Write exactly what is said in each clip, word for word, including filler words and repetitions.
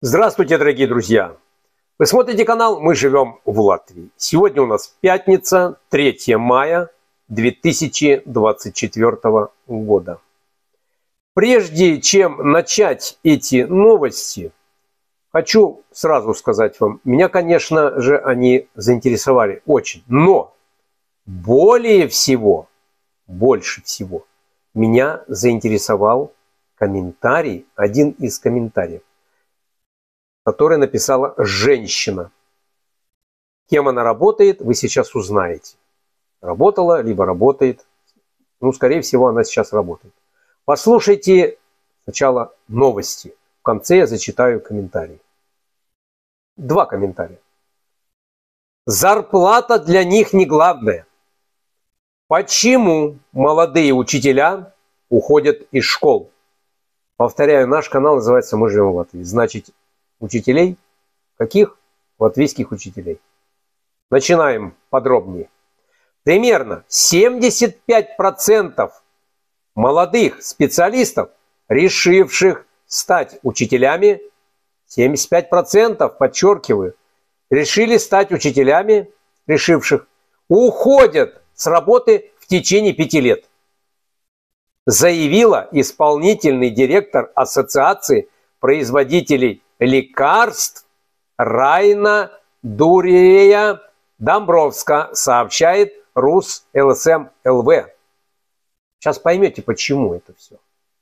Здравствуйте, дорогие друзья! Вы смотрите канал «Мы живем в Латвии». Сегодня у нас пятница, третье мая две тысячи двадцать четвёртого года. Прежде чем начать эти новости, хочу сразу сказать вам, меня, конечно же, они заинтересовали очень. Но более всего, больше всего, меня заинтересовал комментарий, один из комментариев, который написала женщина. Кем она работает, вы сейчас узнаете. Работала, либо работает. Ну, скорее всего, она сейчас работает. Послушайте сначала новости. В конце я зачитаю комментарий. Два комментария. Зарплата для них не главное. Почему молодые учителя уходят из школ? Повторяю, наш канал называется «Мы живем в Латвии». Значит, учителей? Каких? Латвийских учителей. Начинаем подробнее. Примерно семьдесят пять процентов молодых специалистов, решивших стать учителями, семьдесят пять процентов, подчеркиваю, решили стать учителями, решивших, уходят с работы в течение пяти лет. Заявила исполнительный директор Ассоциации производителей лекарств Райна Дурия Домбровска, сообщает РУС ЛСМ ЛВ. Сейчас поймете, почему это все.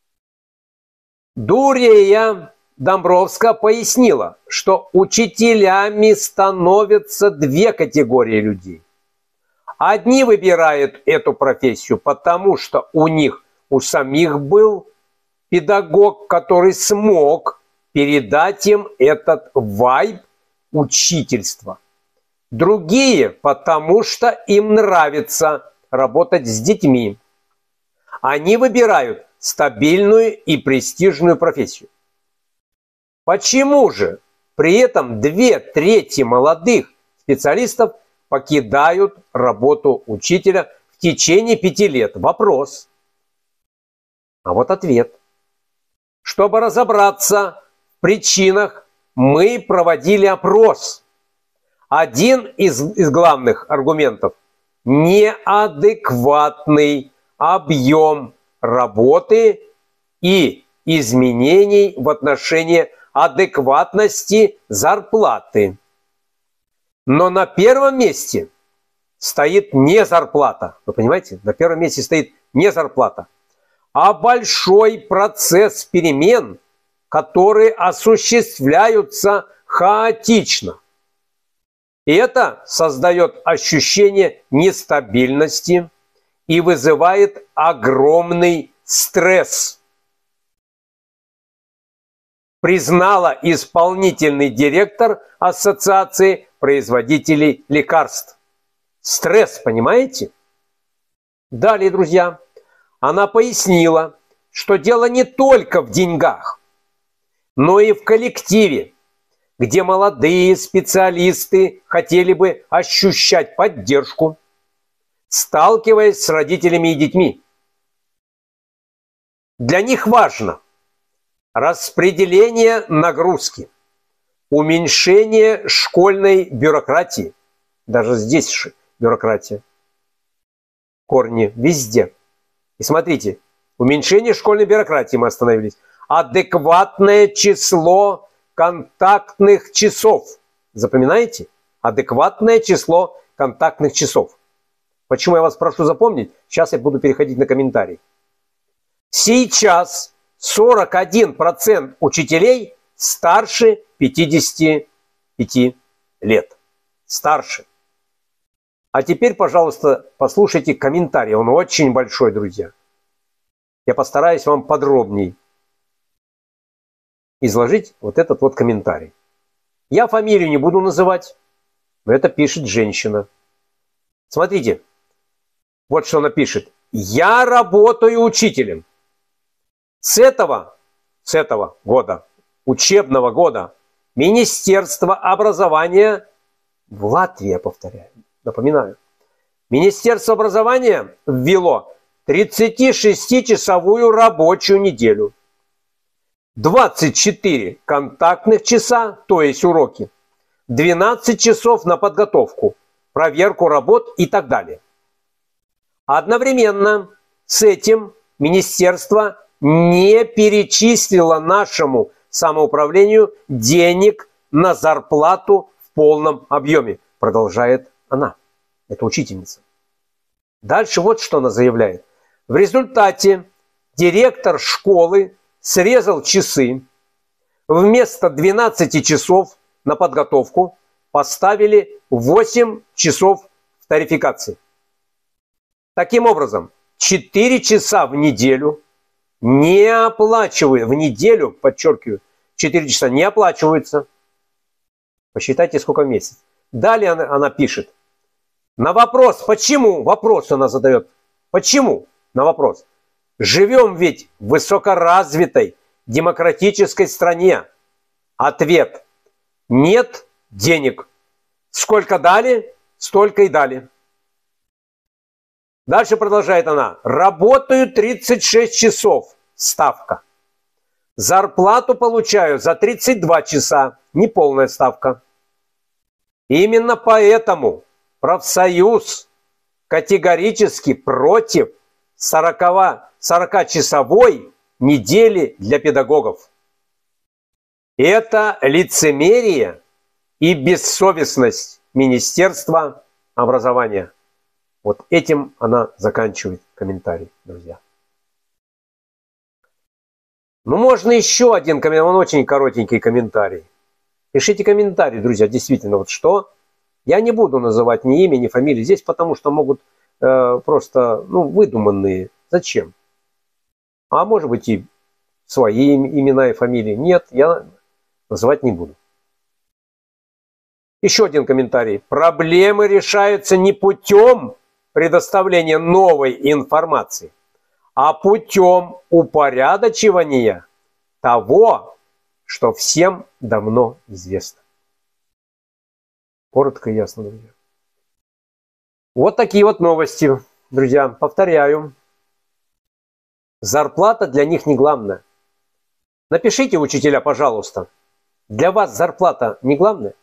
Дурия Домбровска пояснила, что учителями становятся две категории людей. Одни выбирают эту профессию, потому что у них у самих был педагог, который смог передать им этот вайб учительства. Другие, потому что им нравится работать с детьми. Они выбирают стабильную и престижную профессию. Почему же при этом две трети молодых специалистов покидают работу учителя в течение пяти лет? Вопрос. А вот ответ. Чтобы разобраться в причинах, мы проводили опрос. Один из, из главных аргументов – неадекватный объем работы и изменений в отношении адекватности зарплаты. Но на первом месте стоит не зарплата. Вы понимаете? На первом месте стоит не зарплата, а большой процесс перемен, которые осуществляются хаотично. И это создает ощущение нестабильности и вызывает огромный стресс. Признала исполнительный директор Ассоциации производителей лекарств. Стресс, понимаете? Далее, друзья, она пояснила, что дело не только в деньгах, но и в коллективе, где молодые специалисты хотели бы ощущать поддержку, сталкиваясь с родителями и детьми. Для них важно распределение нагрузки, уменьшение школьной бюрократии, даже здесь бюрократия, корни везде. И смотрите, уменьшение школьной бюрократии мы остановились, адекватное число контактных часов. Запоминаете? Адекватное число контактных часов. Почему я вас прошу запомнить? Сейчас я буду переходить на комментарий. Сейчас сорок один процент учителей старше пятидесяти пяти лет. Старше. А теперь, пожалуйста, послушайте комментарий. Он очень большой, друзья. Я постараюсь вам подробней изложить вот этот вот комментарий. Я фамилию не буду называть, но это пишет женщина. Смотрите, вот что она пишет. Я работаю учителем. С этого, с этого года, учебного года, Министерство образования в Латвии, я повторяю, напоминаю, Министерство образования ввело тридцатишестичасовую рабочую неделю. двадцать четыре контактных часа, то есть уроки, двенадцать часов на подготовку, проверку работ и так далее. Одновременно с этим министерство не перечислило нашему самоуправлению денег на зарплату в полном объеме, продолжает она, это учительница. Дальше вот что она заявляет. В результате директор школы срезал часы, вместо двенадцати часов на подготовку поставили восемь часов в тарификации. Таким образом, четыре часа в неделю не оплачивают, в неделю, подчеркиваю, четыре часа не оплачиваются. Посчитайте, сколько в месяц. Далее она, она пишет. На вопрос, почему, вопрос она задает, почему, на вопрос. Живем ведь в высокоразвитой демократической стране. Ответ. Нет денег. Сколько дали, столько и дали. Дальше продолжает она. Работаю тридцать шесть часов. Ставка. Зарплату получаю за тридцать два часа. Неполная ставка. Именно поэтому профсоюз категорически против сорокачасовой недели для педагогов. Это лицемерие и бессовестность Министерства образования. Вот этим она заканчивает комментарий, друзья. Ну, можно еще один комментарий, он очень коротенький комментарий. Пишите комментарии, друзья, действительно, вот что. Я не буду называть ни имя, ни фамилии здесь, потому что могут э, просто, ну, выдуманные. Зачем? А может быть и свои имена и фамилии. Нет, я называть не буду. Еще один комментарий. Проблемы решаются не путем предоставления новой информации, а путем упорядочивания того, что всем давно известно. Коротко и ясно, друзья. Вот такие вот новости, друзья. Повторяю. Зарплата для них не главное. Напишите, учителя, пожалуйста. Для вас зарплата не главное?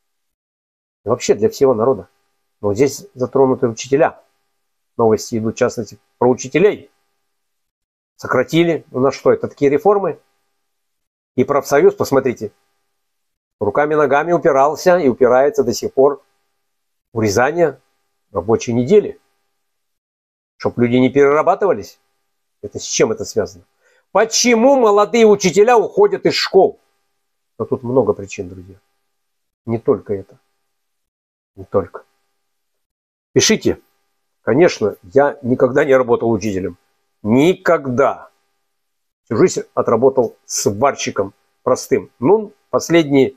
Вообще для всего народа. Но здесь затронуты учителя. Новости идут, в частности, про учителей. Сократили. У нас что, это такие реформы? И профсоюз, посмотрите, руками-ногами упирался и упирается до сих пор урезание рабочей недели. Чтобы люди не перерабатывались. Это с чем это связано? Почему молодые учителя уходят из школ? Но тут много причин, друзья. Не только это. Не только. Пишите. Конечно, я никогда не работал учителем. Никогда. Всю жизнь отработал сварщиком простым. Ну, последние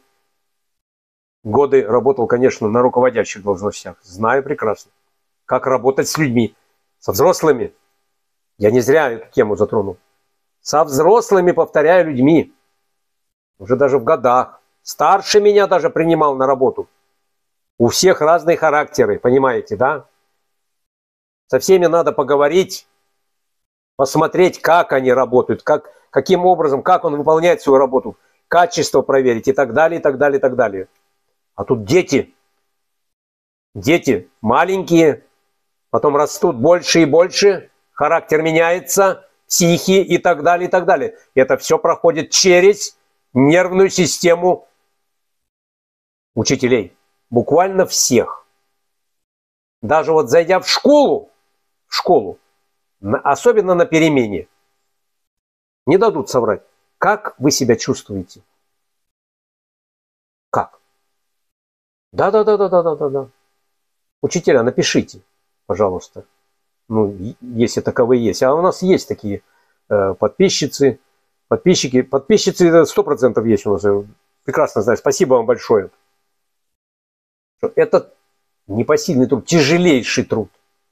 годы работал, конечно, на руководящих должностях. Знаю прекрасно, как работать с людьми, со взрослыми. Я не зря эту тему затронул. Со взрослыми, повторяю, людьми. Уже даже в годах. Старше меня даже принимал на работу. У всех разные характеры, понимаете, да? Со всеми надо поговорить, посмотреть, как они работают, как, каким образом, как он выполняет свою работу, качество проверить и так далее, и так далее, и так далее. А тут дети. Дети маленькие, потом растут больше и больше, характер меняется, психи и так далее, и так далее. И это все проходит через нервную систему учителей. Буквально всех. Даже вот зайдя в школу, в школу, особенно на перемене, не дадут соврать. Как вы себя чувствуете? Как? Да-да-да-да-да-да-да. Учителя, напишите, пожалуйста. Ну, если таковые есть. А у нас есть такие э, подписчицы, подписчики. Подписчицы сто процентов есть у нас. Прекрасно знаю. Спасибо вам большое. Это непосильный труд, тяжелейший труд.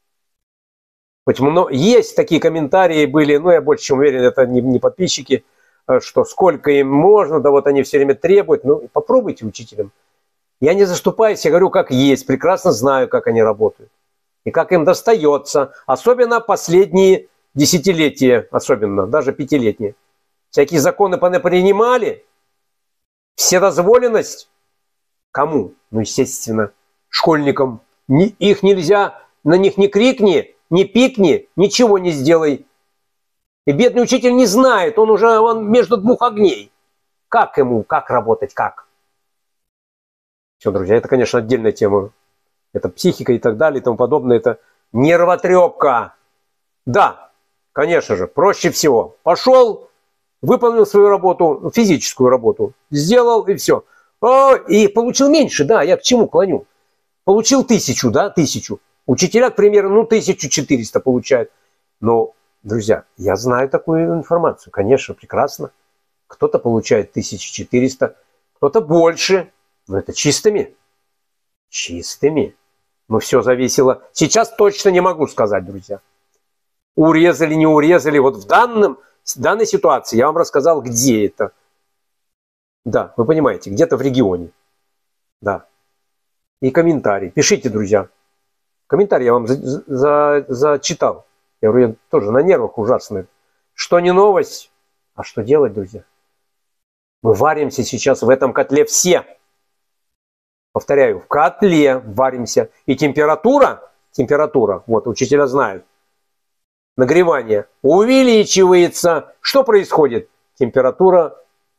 Но есть такие комментарии были, но я больше чем уверен, это не, не подписчики, что сколько им можно, да вот они все время требуют. Ну, попробуйте учителям. Я не заступаюсь, я говорю, как есть, прекрасно знаю, как они работают. И как им достается, особенно последние десятилетия, особенно, даже пятилетние. всякие законы понапринимали, вседозволенность. Кому? Ну, естественно, школьникам. Их нельзя, на них не крикни, не пикни, ничего не сделай. И бедный учитель не знает, он уже он между двух огней. Как ему, как работать, как? Все, друзья, это, конечно, отдельная тема. Это психика и так далее и тому подобное. Это нервотрепка. Да, конечно же, проще всего. Пошел, выполнил свою работу, физическую работу, сделал и все. О, и получил меньше, да, я к чему клоню? Получил тысячу, да, тысячу. Учителя, к примеру, ну, тысячу четыреста получают. Но, друзья, я знаю такую информацию, конечно, прекрасно. Кто-то получает тысячу четыреста, кто-то больше. Но это чистыми. Чистыми. Но все зависело. Сейчас точно не могу сказать, друзья. Урезали, не урезали. Вот в, данном, в данной ситуации я вам рассказал, где это. Да, вы понимаете, где-то в регионе. Да. И комментарий. Пишите, друзья. Комментарий я вам за, за, зачитал. Я говорю, я тоже на нервах ужасно. Что не новость, а что делать, друзья? Мы варимся сейчас в этом котле все. Повторяю, в котле варимся. И температура, температура, вот учителя знают, нагревание увеличивается. Что происходит? Температура,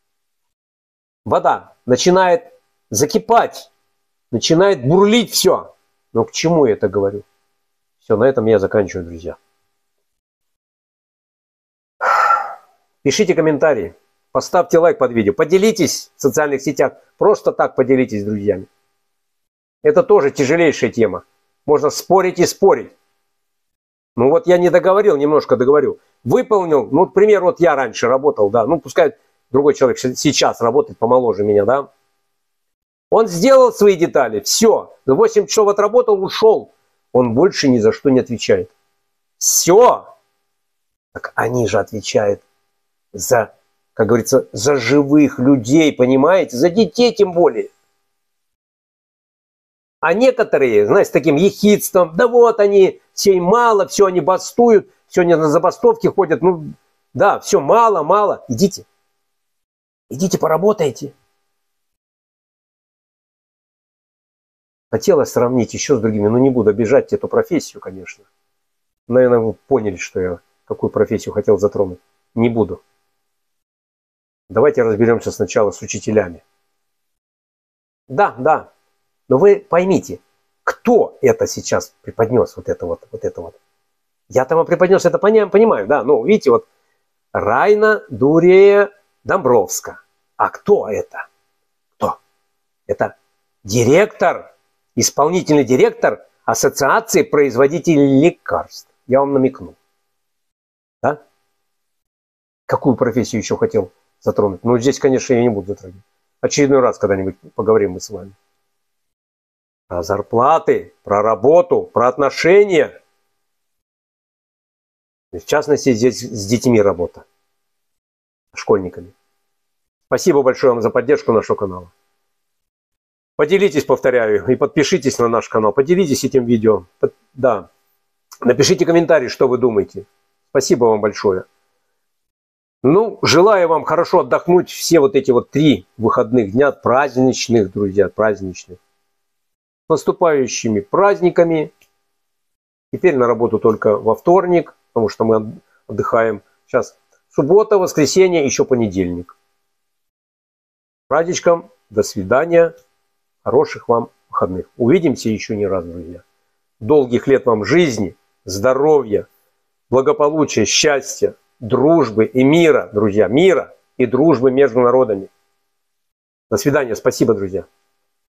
вода начинает закипать, начинает бурлить все. Но к чему я это говорю? Все, на этом я заканчиваю, друзья. Пишите комментарии, поставьте лайк под видео, поделитесь в социальных сетях, просто так поделитесь с друзьями. Это тоже тяжелейшая тема. Можно спорить и спорить. Ну вот я не договорил, немножко договорю. Выполнил, ну, к примеру, вот я раньше работал, да, ну, пускай другой человек сейчас работает помоложе меня, да. Он сделал свои детали, все, восемь часов отработал, ушел. Он больше ни за что не отвечает. Все. Так они же отвечают за, как говорится, за живых людей, понимаете, за детей тем более. А некоторые, знаете, с таким ехидством, да вот они, все им мало, все они бастуют, сегодня на забастовки ходят, ну да, все мало, мало. Идите, идите поработайте. Хотелось сравнить еще с другими, но не буду обижать эту профессию, конечно. Наверное, вы поняли, что я какую профессию хотел затронуть. Не буду. Давайте разберемся сначала с учителями. Да, да. Но вы поймите, кто это сейчас преподнес, вот это вот, вот это вот. Я-то вам преподнес это, понимаю, да. Ну, видите, вот Райна Дурея Домбровска. А кто это? Кто? Это директор, исполнительный директор Ассоциации производителей лекарств. Я вам намекнул. Да? Какую профессию еще хотел затронуть? Ну, здесь, конечно, я не буду затрагивать. Очередной раз когда-нибудь поговорим мы с вами. Про зарплаты, про работу, про отношения. В частности, здесь с детьми работа. Школьниками. Спасибо большое вам за поддержку нашего канала. Поделитесь, повторяю, и подпишитесь на наш канал. Поделитесь этим видео. Да. Напишите комментарий, что вы думаете. Спасибо вам большое. Ну, желаю вам хорошо отдохнуть все вот эти вот три выходных дня, праздничных, друзья, праздничных. С наступающими праздниками. Теперь на работу только во вторник, потому что мы отдыхаем. Сейчас суббота, воскресенье, еще понедельник. С праздничком, до свидания, хороших вам выходных. Увидимся еще не раз, друзья. Долгих лет вам жизни, здоровья, благополучия, счастья, дружбы и мира, друзья, мира и дружбы между народами. До свидания, спасибо, друзья.